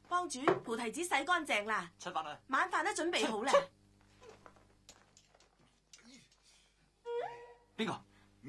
幫主，菩提子洗乾淨啦， 出返去。 晚飯都準備好啦。 邊個？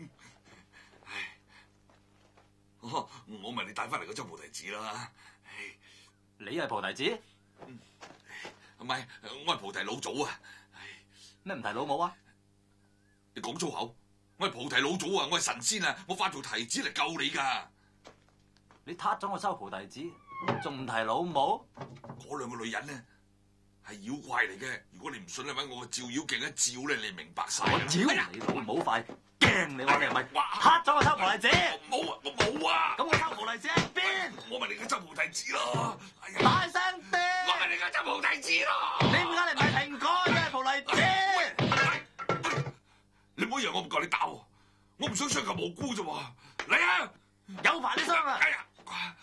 我咪你帶翻嚟嗰隻菩提子啦。 你係菩提子？ 唔係，我係菩提老祖啊。 咩唔提老母啊？ 你講粗口！我係菩提老祖啊！我係神仙啊！我化做提子嚟救你噶。 你撻咗我收菩提子，仲唔提老母？ 嗰兩個女人呢係妖怪嚟嘅。如果你唔信咧，搵我個照妖鏡一照咧，你明白晒。 我照你老母塊，驚你話你係咪撻咗我收菩提子？ 冇啊！我冇啊！ 咁我收菩提子喺邊？ 我咪你嘅執菩提子咯！ 大聲啲！ 我咪你嘅執菩提子咯！ 點解你唔係蘋果嘅菩提子？ 你唔好以為我唔夠你打我，我唔想傷及無辜啫喎！嚟啊！ 有排你傷啊！ 哎呀！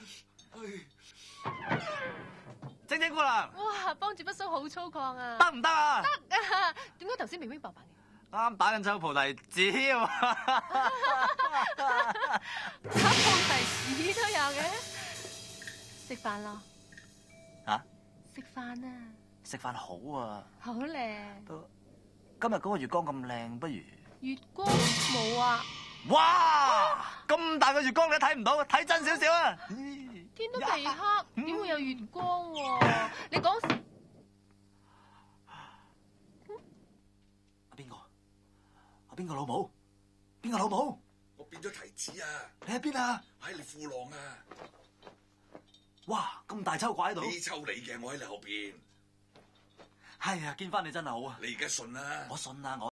晶晶姑娘， 哇，幫主筆鬚好粗獷啊！ 得唔得啊？ 得啊！點解頭先明明白白嘅？ 啱打緊抽菩提子喎！ 打菩提子都有嘅，食飯咯！ 嚇？ 食飯啊！ 食飯好啊！ 好靚！ 今日嗰個月光咁靚，不如月光冇啊！ 哇！咁大個月光你都睇唔到，睇真少少啊！ 天都未黑，點會有月光喎？你講邊個？邊個老母？邊個老母？ 我變咗提子啊！ 你喺邊啊？ 喺你褲浪啊！ 哇！咁大抽掛喺度， 呢抽你嘅，我喺你後邊。 係啊，見翻你真係好啊！ 你而家信啦？ 我信啊，我。